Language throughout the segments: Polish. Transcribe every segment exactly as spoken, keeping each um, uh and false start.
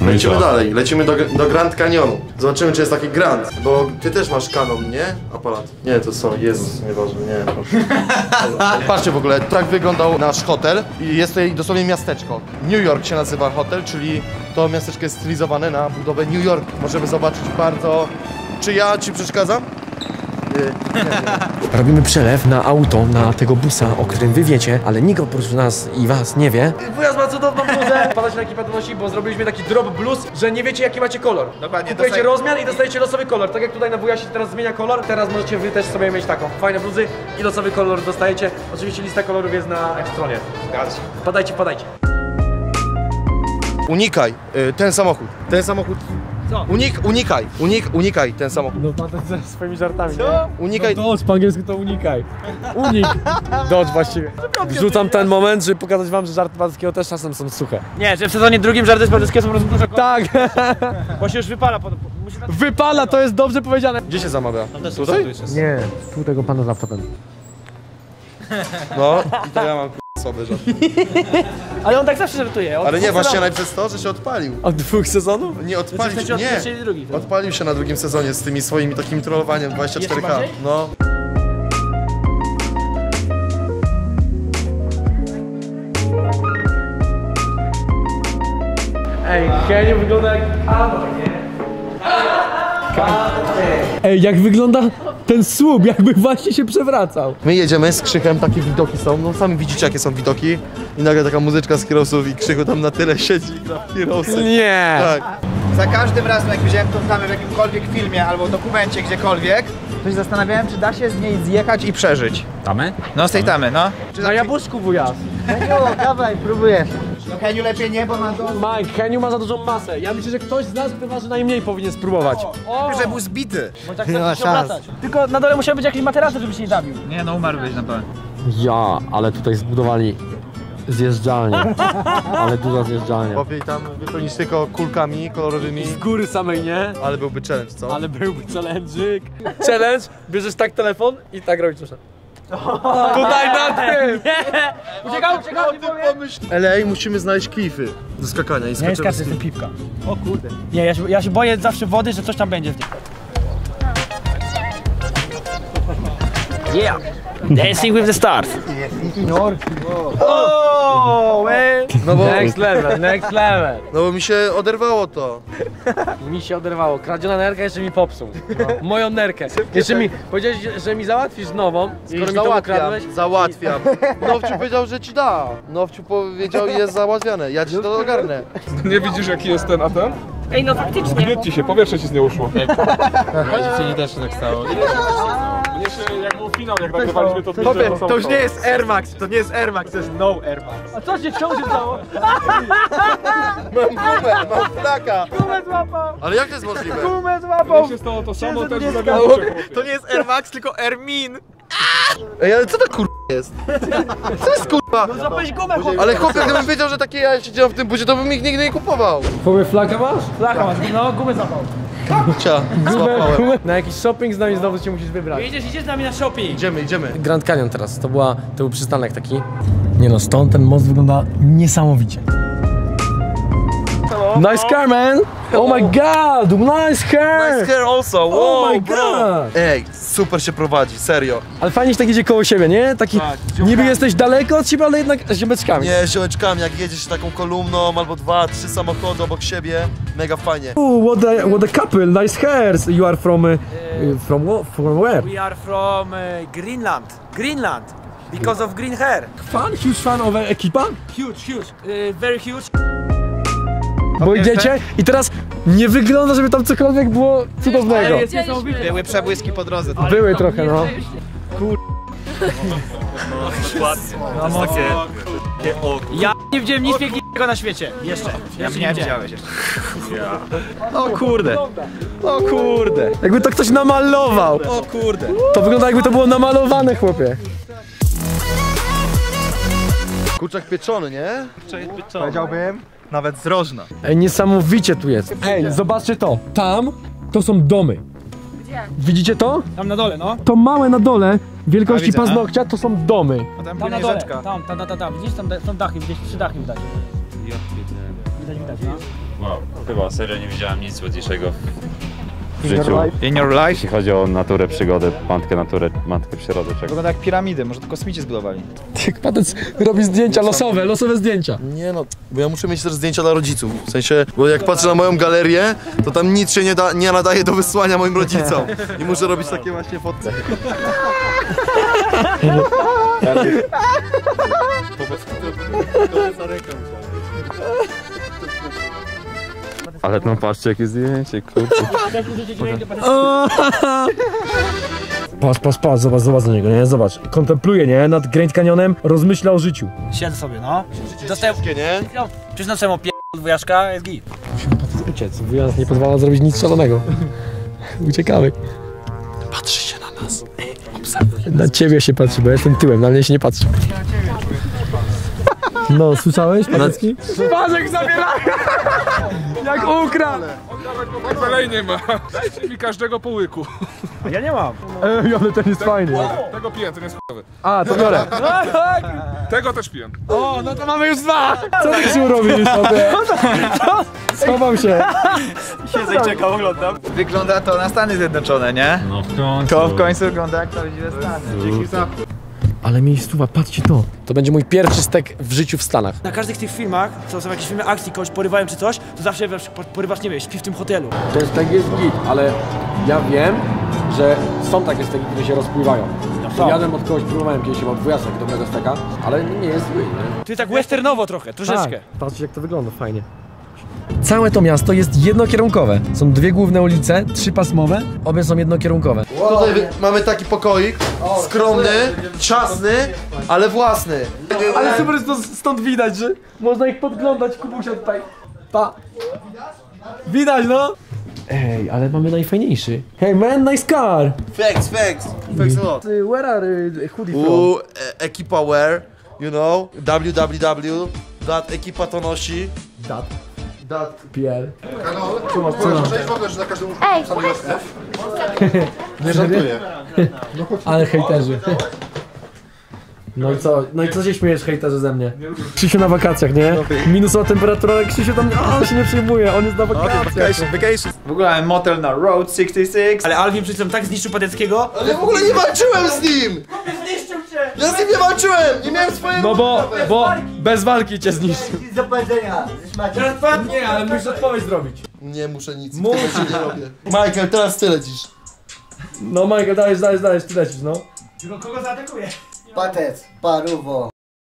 lecimy dalej, lecimy do, do Grand Canyonu. Zobaczymy, czy jest taki Grand, bo ty też masz Canon, nie? Aparat. Nie, to są, Jezus, nieważne, nie. Patrzcie w ogóle, tak wyglądał nasz hotel i jest tutaj dosłownie miasteczko. New York się nazywa hotel, czyli to miasteczko jest stylizowane na budowę New York. Możemy zobaczyć bardzo... Czy ja ci przeszkadzam? Nie, nie, nie. Robimy przelew na auto, na tego busa, o którym wy wiecie, ale nikt oprócz nas i was nie wie. Wujas ma cudowną bluzę. Padać na ekipę donosi, bo zrobiliśmy taki drop blues, że nie wiecie jaki macie kolor. Dokładnie. Kupujecie rozmiar i dostajecie losowy kolor. Tak jak tutaj na Wujasie teraz zmienia kolor, teraz możecie wy też sobie mieć taką. Fajne bluzy i losowy kolor dostajecie. Oczywiście lista kolorów jest na stronie. Zgadza się. Podajcie, podajcie. Unikaj y, ten samochód. Ten samochód. Co? Unik, unikaj, unik, unikaj ten samochód. No pan ze swoimi żartami. Co? Unikaj. No dodge, po angielsku to unikaj. Unik. Dodge właściwie. Wrzucam ten moment, żeby pokazać wam, że żarty pańskiego też czasem są suche. Nie, że w sezonie drugim żarty z pańskiego są po prostu dużo. Tak. Bo się już wypala. Po, wypala, to jest dobrze powiedziane. Gdzie się zamawia? Tutaj? Nie, tu tego pana z laptopem. No i to ja mam słabe żarty. Ale on tak zawsze żartuje. Ale nie, właśnie najpierw to, że się odpalił. Od dwóch sezonów? Nie, odpalił się, nie. Odpalił się na drugim sezonie z tymi swoimi takim trollowaniem dwadzieścia cztery K. No. Ej, Kenio wygląda jak Ano, nie? Ej, jak wygląda ten słup, jakby właśnie się przewracał. My jedziemy z Krzychem, takie widoki są, no sami widzicie jakie są widoki. I nagle taka muzyczka z Heroesów i Krzychu tam na tyle siedzi na Heroesy. Nie! Tak. Za każdym razem jak widziałem tą tamę w jakimkolwiek filmie albo dokumencie gdziekolwiek, to się zastanawiałem, czy da się z niej zjechać i przeżyć. Tamy? No z tej tamy, no. Czy Na jabłuszku wujas. Heniu, dawaj, próbujesz. No Heniu lepiej nie, bo ma do... Mike, Heniu ma za dużą masę. Ja myślę, że ktoś z nas chyba, że najmniej powinien spróbować. O, że był zbity. bo tak nie ma szans. Tylko na dole musiał być jakiś materiał, żeby się nie zabił. Nie, no umarłbyś na pewno. Ja, ale tutaj zbudowali zjeżdżalnię. Ale duża zjeżdżalnia. Chłopie, tam wypełnisz tylko kulkami kolorowymi. Z góry samej nie. Ale byłby challenge, co? Ale byłby challenge'ik. Challenge, bierzesz tak telefon i tak robisz proszę. Tutaj na tym! Nie! Uciekał, uciekał, nie powiem! L A musimy znaleźć klify do skakania i skaczemy. Nie, skaczę, jestem piwka. O kurde. Nie, ja się, ja się boję zawsze wody, że coś tam będzie w nim. Yeah! Dancing with the stars! Oh, man! No bo, Next level, next level! no bo mi się oderwało to. Mi się oderwało. Kradziona nerka jeszcze mi popsuł. No. Moją nerkę. Jeszcze mi powiedziałeś, że mi załatwisz nową, skoro mi to ukradłeś. Załatwiam. Nowciu powiedział, że ci da. Nowciu powiedział, jest załatwiane. Ja ci to ogarnę. Nie widzisz jaki jest ten atem? Ej, no faktycznie. Gnieć ci się, powietrze ci z nie uszło. Dziewczynie też tak stało. Mnie się, jak był finał, jak nagrywaliśmy to Tobie, to, to już nie jest Air Max, to nie jest Air Max, to jest no Air Max. A co się ciąży stało? Mam gumę, mam flaka. Gumę złapał! Ale jak to jest możliwe? Gumę złapał! Mnie się stało to samo, też nie zawiadomo. To nie jest Air Max, tylko Air Min. Ej, ale co to kurwa jest? Co jest kurwa? No złapałeś gumę, chłopie! Ale chłopie, gdybym wiedział, że takie ja siedziałem w tym budzie, to bym ich nigdy nie kupował. Chłopie, flaka masz? Flaka masz, no gumę złapał. Cia, złapałem. Na jakiś shopping z nami znowu się musisz wybrać. Idziesz, idziesz z nami na shopping. Idziemy, idziemy. Grand Canyon teraz, to, była, to był przystanek taki. Nie no, stąd ten most wygląda niesamowicie. Nice car, man! Oh my god, nice car! Nice hair also, wow, Oh my bro. god! Ej, super się prowadzi, serio. Ale fajnie, że tak idzie koło siebie, nie? Taki, Tak, niby jesteś daleko od siebie, ale jednak z ziomeczkami. Nie, ziołeczkami, jak jedziesz taką kolumną, albo dwa, trzy samochody obok siebie, mega fajnie. Ooh, what a, what a couple, nice hairs. You are from, uh, from, what, from where? We are from uh, Greenland. Greenland. Because of green hair. Fan, huge fan of ekipa? Huge, huge. Uh, very huge. Bo idziecie i teraz nie wygląda, żeby tam cokolwiek było cudownego. Były przebłyski po drodze. Były trochę, no. Ja nie widziałem nic piękniejszego na świecie. Jeszcze. Ja nie widziałeś jeszcze. O kurde. O kurde. Jakby to ktoś namalował. O kurde. To wygląda jakby to było namalowane, chłopie. Kurczak pieczony, nie? Powiedziałbym, nawet z rożna. Ej, niesamowicie tu jest. Ej, zobaczcie to. Tam to są domy. Gdzie? Widzicie to? Tam na dole, no. To małe na dole, wielkości A, widzę, paznokcia, to są domy. Potem Tam na płynie dole. rzeczka. Tam, tam, tam, tam. Widzisz, tam są dachy, widzisz, trzy dachy widać. Widać, widać, no. Wow. Chyba serio nie widziałem nic ładniejszego w życiu. In your life? Jeśli chodzi o naturę, przygodę, matkę naturę, matkę przyrody. Czego. Wygląda jak piramidy, może to kosmici zbudowali. Jak patec robi zdjęcia losowe, losowe zdjęcia. Nie no, bo ja muszę mieć też zdjęcia dla rodziców. W sensie, bo jak patrzę na moją galerię, to tam nic się nie, da, nie nadaje do wysłania moim rodzicom. I muszę robić takie właśnie fotki. Ale no patrzcie jakie zdjęcie, kurczę. Patrz, patrz, patrz, zobacz, zobacz na niego, nie? Zobacz. Kontempluje, nie? Nad Grand Canyonem, rozmyśla o życiu. Siedzę sobie, no. Dostałem... Nie? Przyznam mu p*** dwójaszka, jest git. Musimy patec uciec, wuja nas nie pozwala zrobić nic szalonego. Uciekamy. Patrzy się na nas. Na ciebie się patrzy, bo ja jestem tyłem, na mnie się nie patrzy. No, słyszałeś, Patecki? Parzek zabiera! Jak ukradł! Dalej nie ma. Dajcie mi każdego po łyku. Ja nie mam. Ej, ale ten jest fajny. Tego piję, ten jest chujowy. A, to biorę. Tego też piję. O, no to mamy już dwa! Co ty się robisz sobie? Schowam się. Siedzę i czekam, oglądam. Wygląda to na Stany Zjednoczone, nie? No w końcu. To w końcu wygląda jak prawdziwe Stany. Dzięki za. Ale miejscowa, patrzcie to. To będzie mój pierwszy stek w życiu w Stanach. Na każdych tych filmach, co są jakieś filmy akcji, kogoś porywają czy coś, to zawsze wiesz, porywasz, nie wiem, śpi w tym hotelu. Ten stek jest git, ale ja wiem, że są takie steki, które się rozpływają. są. Jadłem od kogoś, próbowałem kiedyś chyba dwójasek dobrego steka, ale nie jest zły, nie? To jest tak westernowo trochę, troszeczkę. Tak, patrzcie jak to wygląda, fajnie. Całe to miasto jest jednokierunkowe. Są dwie główne ulice, trzypasmowe, obie są jednokierunkowe. Tutaj wy- mamy taki pokoik, skromny, ciasny, ale własny. Ale super jest to stąd widać, że można ich podglądać, Kubusia tutaj. Pa. Widać, no. Ej, ale mamy najfajniejszy. Hey man, nice car. Thanks, thanks. Thanks a lot. Where are uh, hoodie from? U, e, ekipa wear, you know, www. Dat ekipa to nosi. Dat. Dat. P L. Ej, nie żartuję. Ale hejterzy. No i co? No i co się śmiejesz, hejterzy ze mnie? Krzysiu na wakacjach, nie? Minusowa temperatura, ale Krzysiu tam a, on się nie przejmuje, on jest na wakacjach. Vacation. W ogóle mamy motel na Road sześćdziesiąt sześć. Ale Alvin przy tym tak zniszczył Pateckiego. Ale w ogóle nie walczyłem z nim! Zniszczył cię! Ja z nim nie walczyłem! Nie miałem swojego... No bo, bo bez walki cię zniszczył. Teraz pan... Nie, ale musisz odpowiedź zrobić. Nie muszę nic, muszę. Nie robię. Michael, teraz ty lecisz. No Michael, dajesz, dajesz, dajesz, ty lecisz, no. Tylko kogo zaatakuje? Patec, paruwo.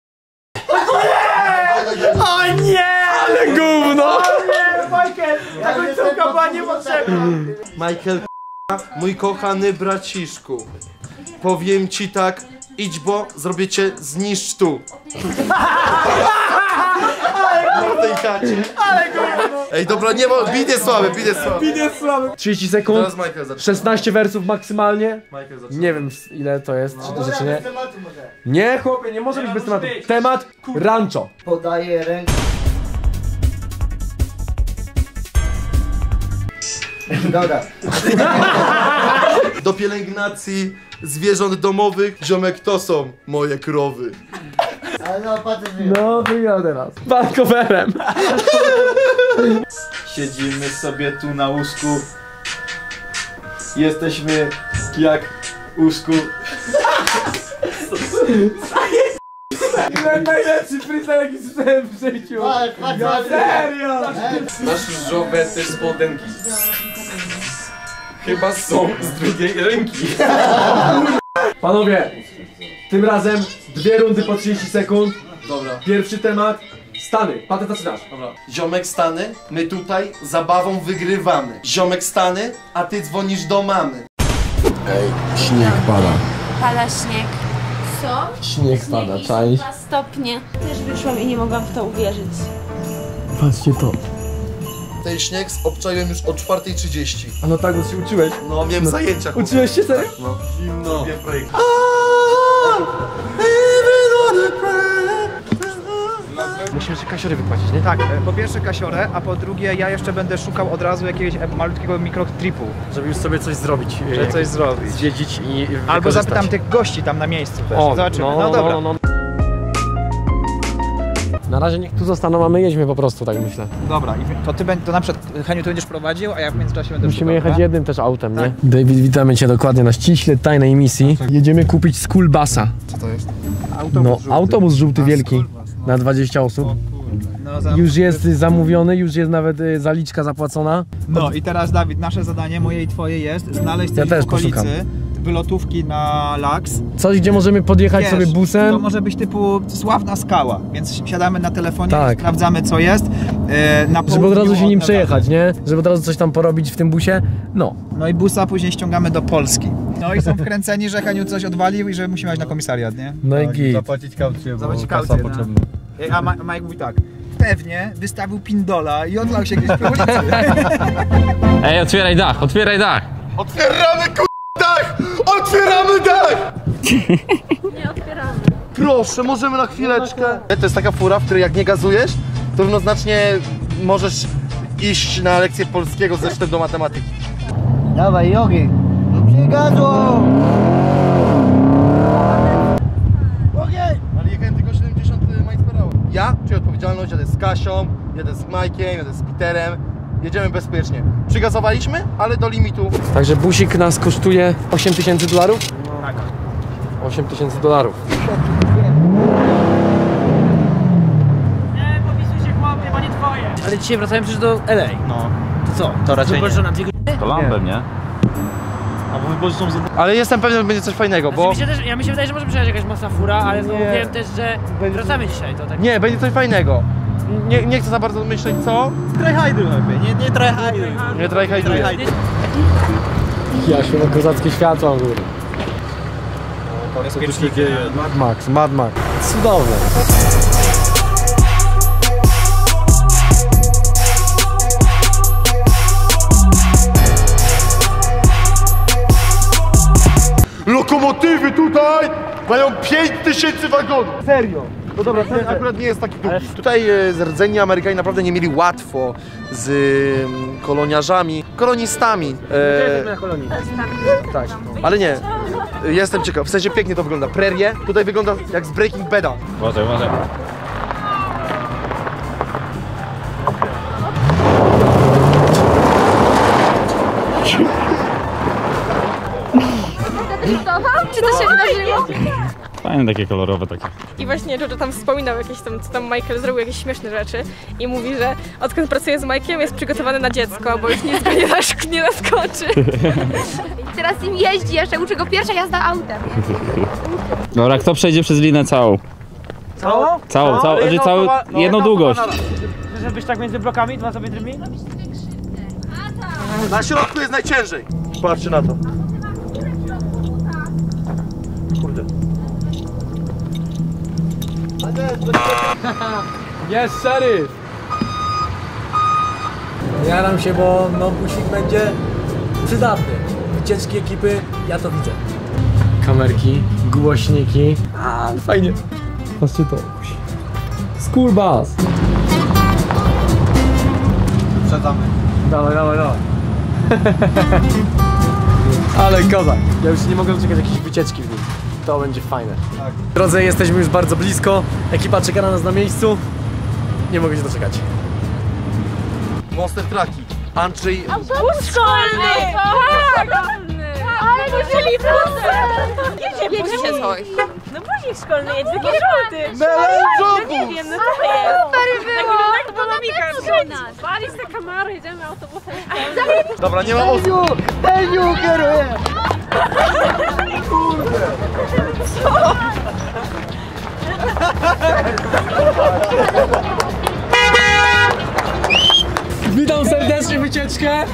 O nie! Ale gówno! O nie, Michael! Ta końcówka była niepotrzebna! Michael, mój kochany braciszku. Powiem ci tak, idź bo zrobię cię zniszcz tu. Na tej chacie. Ej, dobra, nie ma, bit jest słaby, bit jest słaby. Idzie słaby. trzydzieści sekund, Teraz Michael zaczyna. szesnaście wersów maksymalnie. Michael zaczyna. Nie wiem ile to jest, czy to rzeczy nie. Nie chłopie, nie może być bez tematu. Temat rancho. Podaję rękę. Dobra. Do pielęgnacji zwierząt domowych, ziomek, to są moje krowy. Ale no, Patec wyjął. No wyjął teraz. Bankowerem. Siedzimy sobie tu na łóżku. Jesteśmy jak łóżku. Najlepszy freestyle jaki słyszałem w życiu. Ale Patec, Serio! Masz żołbę też spodenki. Chyba są z drugiej ręki. Panowie, tym razem dwie rundy po trzydzieści sekund. Dobra. Pierwszy temat. Stany. Patec, zaczynasz. Dobra. Ziomek Stany, my tutaj zabawą wygrywamy. Ziomek Stany, a ty dzwonisz do mamy. Ej, śnieg pada. Pada śnieg. Co? Śnieg pada, czaisz? Dwa stopnie. Też wyszłam i nie mogłam w to uwierzyć. Patrzcie to. Ten śnieg obczaiłem już o czwartej trzydzieści. A no tak, bo się uczyłeś. No, miałem zajęcia. chłopie. Uczyłeś się serio? No. Zimno. Musimy jeszcze kasiory wypłacić, nie? Tak, e, po pierwsze kasiorę, a po drugie ja jeszcze będę szukał od razu jakiegoś e, malutkiego mikrotripu, Żeby już sobie coś zrobić. żeby coś zrobić. Zwiedzić i Albo zapytam tych gości tam na miejscu też. O, Zobaczymy. no, No, dobra. no, no. Na razie niech tu zostaną, a my jedźmy po prostu, tak myślę. Dobra, i to ty będziesz, to na przykład Heniu, ty będziesz prowadził, a ja w międzyczasie będę Musimy szukał, jechać dobra? jednym też autem, nie? David, witamy cię dokładnie na ściśle tajnej misji. Jedziemy kupić school busa. Co to jest? No, autobus żółty wielki na dwadzieścia osób. No, za... Już jest zamówiony, już jest nawet y, zaliczka zapłacona. No i teraz Dawid, nasze zadanie, moje i twoje jest znaleźć coś Ja też w okolicy, poszukam. wylotówki na Laks. Coś, gdzie możemy podjechać Wiesz, sobie busem. To może być typu Sławna Skała, więc siadamy na telefonie, Tak. sprawdzamy co jest. E, na Żeby od razu południu się nim od przejechać, nie? Żeby od razu coś tam porobić w tym busie. No. No i busa później ściągamy do Polski. No i są wkręceni, że Heniu coś odwalił i że musimy jechać na komisariat, nie? No i git. Zapłacić kaucję, bo Zobaczyć kasa kaucję, no. potrzebna. A Ma- Mike mówi tak, pewnie wystawił pindola i odlał się gdzieś po ulicy. Ej, otwieraj dach, otwieraj dach! Otwieramy k***, dach! Otwieramy dach! Nie otwieramy. Proszę, możemy na chwileczkę. To jest taka fura, w której jak nie gazujesz, to równoznacznie możesz iść na lekcję polskiego zresztą do matematyki. Dawaj, Jogi. No przygazło! Ogień! Ale jechałem tylko siedemdziesiąt miles per hour. Ja czuję odpowiedzialność, jadę z Kasią, jadę z Majkiem, jadę z Peterem. Jedziemy bezpiecznie. Przygazowaliśmy, ale do limitu. Także busik nas kosztuje osiem tysięcy dolarów? Tak. osiem tysięcy dolarów. Nie, popisuj się chłopie, chyba nie twoje. Ale dzisiaj wracałem przecież do L A. No, To co? to raczej nie. Na dwie godziny? To Lambem, nie? A bo wyborzy są za... Ale jestem pewien, że będzie coś fajnego, Znaczy, mi się też, ja mi się wydaje, że może przyjechać jakaś mocna fura, ale no, wiem też, że wracamy dzisiaj, to tak. Nie, będzie coś fajnego. Nie, nie chcę za bardzo myśleć co. Tryhajdy lepiej, nie, nie tryhajdy. Nie tryhajduję. Jasiu, no kozackie światła u góry. Co tu się dzieje? Mad Max, Mad Max. Cudowne. Lokomotywy tutaj mają pięć tysięcy wagonów. Serio. No dobra, ten akurat nie jest taki długi. Tutaj e, rdzeni Amerykanie naprawdę nie mieli łatwo z e, koloniarzami, kolonistami. E, na kolonii. tak, ale nie. Jestem ciekaw, w sensie pięknie to wygląda. Prerie tutaj wygląda jak z Breaking Bada. Uważaj, uważaj. Czy to się wydarzyło? Fajne takie kolorowe takie. I właśnie Jojo tam wspominał jakieś tam, co tam Michael zrobił, jakieś śmieszne rzeczy i mówi, że odkąd pracuje z Mike'iem jest przygotowany na dziecko, bo już nic go nie, nasz, nie naskoczy. Teraz im jeździ, jeszcze uczy go pierwsza jazda autem. Dobra, kto przejdzie przez linę całą? Całą? Całą, całą, znaczy całą, jedną długość. Żeby być tak między blokami, dwa centymetry? Na środku jest najciężej. Patrzcie na to. Kurde. Jest szeryf! Jaram się, bo no busik będzie przydatny. Wycieczki ekipy, ja to widzę. Kamerki, głośniki. A, fajnie. Patrzcie to. School bus. Przedamy. Dawaj, dawaj, dawaj. Ale kozak. Ja już nie mogę czekać jakiejś wycieczki w nim. To będzie fajne. Tak. Drodzy, jesteśmy już bardzo blisko. Ekipa czeka na nas na miejscu. Nie mogę się doczekać. Monster Trucki. Andrzej. Bus szkolny! Tak! Ale nie byli busem! Jedzie coś. No busik szkolny jedzie, taki żółty. Melanżowóz! No nie wiem, no co to jest? Stary było! Tak to pomika. Pali z te kamary, jedziemy autobusem. Dobra, nie ma osób. Heniu kieruje! Witam serdecznie wycieczkę.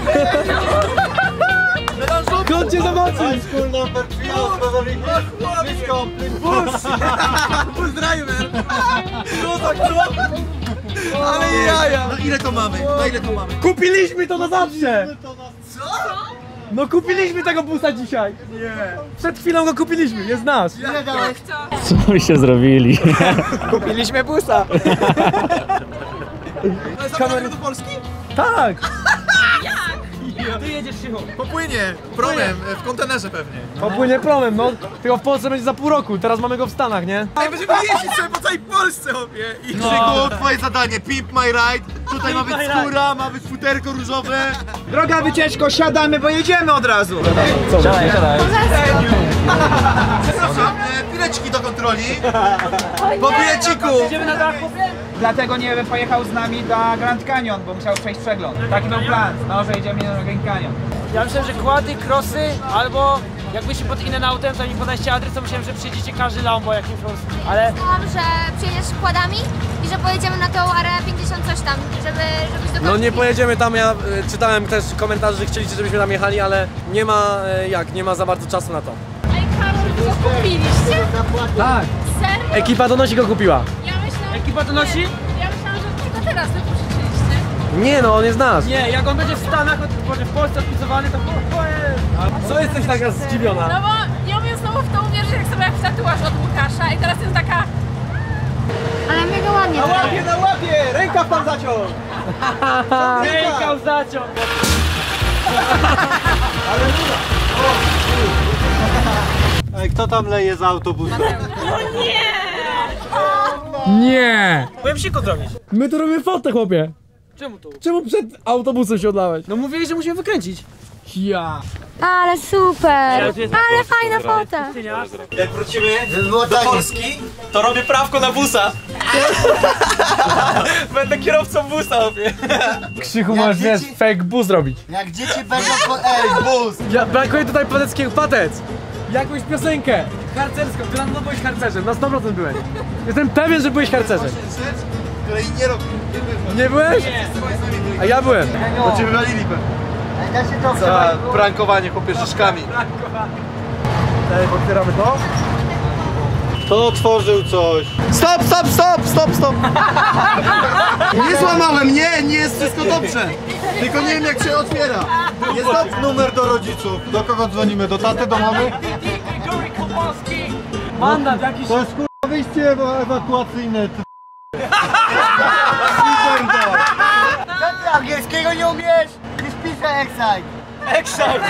Chodźcie zobaczyć. School number three, please complete bus. Bus driver. No tak, co? Ale jaja. Na ile to mamy? Na ile to mamy? Kupiliśmy to na zawsze. Co? No kupiliśmy tego busa dzisiaj. Nie. Przed chwilą go kupiliśmy, jest nasz. Ile dałeś? Co byście zrobili? Kupiliśmy busa. Kamery do Polski? Tak. Ty jedziesz Krzychu. Popłynie promem, w kontenerze pewnie. Popłynie promem, no. Tylko w Polsce będzie za pół roku, teraz mamy go w Stanach, nie? Ej, będziemy jeździć sobie po całej Polsce, obie. I Krzyku, twoje zadanie, pimp my ride. Tutaj ma być skóra, ma być futerko różowe. droga wycieczko, siadamy, bo jedziemy od razu. Siadaj, siadaj. Przepraszam, e, pileczki do kontroli. Po bileciku. Idziemy na dach, Dlatego nie pojechał z nami na Grand Canyon, bo musiał przejść przegląd. Taki był plan, no, że idziemy na Grand Canyon. Ja myślałem, że kłady, krosy, albo jakbyście pod innym autem, to mi podaliście adres, to myślałem, że przyjdziecie każdy Lambo jakimś po prostu. Ale Myślałam, że przyjedziesz kładami i że pojedziemy na tą Areę pięćdziesiąt coś tam, żeby, żebyś do No nie pojedziemy tam, ja y, czytałem też komentarze, że chcieliście, żebyśmy tam jechali, ale nie ma y, jak, nie ma za bardzo czasu na to. Ej, Karol, go kupiliście? Tak. Serio? Ekipa Donosi go kupiła. Ja myślałam, ekipa to nosi? ja myślałam, że tylko teraz wy pożyczyliście. Nie no, on jest nasz. Nie, jak on będzie w Stanach, może w Polsce odpisowany, to o jest. Co jesteś taka zdziwiona? No bo nie umiem znowu w to uwierzyć, jak sobie jak tatuaż od Łukasza i teraz jest taka... Ale mega ładnie. Na łapie, na łapie! Rękaw tam zaciął! Rękaw zaciął. Ej, kto tam leje z autobusu? Nie! Byłem siku zrobić. My tu robimy fotę, chłopie. Czemu tu? Czemu przed autobusem się odlałeś? No mówili, że musimy wykręcić. Ja. Ale super. Ja tu jest- Ale fajna fota. Jak wrócimy do Polski, to robię prawko na busa. Będę kierowcą busa, obie. Krzychu, Jak możesz wiesz, dzieci- fake bus zrobić. Jak dzieci będą po... Ej, bus! Ja, brakuje tutaj pateckiego, patec! Jakąś piosenkę harcerską, ty na pewno byłeś harcerzem, na sto procent byłeś. Jestem pewien, że byłeś harcerzem. Rzecz, której nie robię. Nie byłeś? A ja byłem. Bo cię wywalili pewnie. Ej, da się to Za prankowanie chłopie szyszkami. Ej, otwieramy to? Kto otworzył coś? Stop, stop, stop, stop, stop! Nie złamałem, nie, nie jest wszystko dobrze. Tylko nie wiem jak się otwiera. Jest dobrze. Numer do rodziców. Do kogo dzwonimy? Do taty, do mamy? Mandat jakiś. To jest kurwa wyjście ewa- ewakuacyjne. Ty... Co ty angielskiego nie umiesz? Już piszę Excite.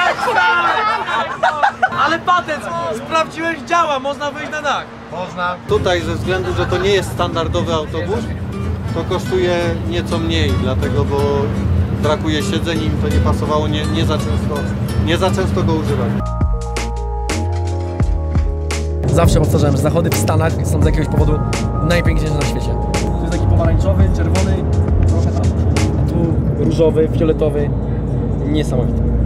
Ale patec, sprawdziłeś, działa, można wyjść na dach. Można. Tutaj ze względu, że to nie jest standardowy autobus, to kosztuje nieco mniej, dlatego, bo brakuje siedzeń i im to nie pasowało, nie, nie za często, nie za często go używać. Zawsze powtarzałem, że zachody w Stanach są z jakiegoś powodu najpiękniejsze na świecie. Tu jest taki pomarańczowy, czerwony, trochę tam. A tu różowy, fioletowy. Niesamowity.